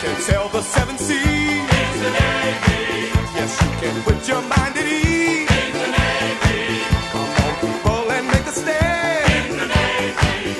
can sail the seven seas. It's the Navy. Yes, you can put your mind at ease.